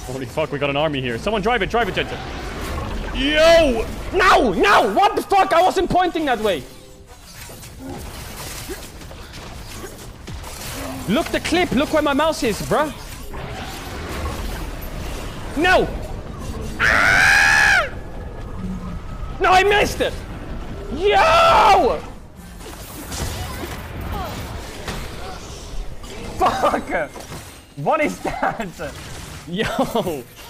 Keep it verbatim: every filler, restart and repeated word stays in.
Holy fuck, we got an army here. Someone drive it, drive it, Jensen. Yo! No! No! What the fuck? I wasn't pointing that way. Look the clip. Look where my mouse is, bruh. No! Ah! No, I missed it! Yo! Fuck! What is that? Yo!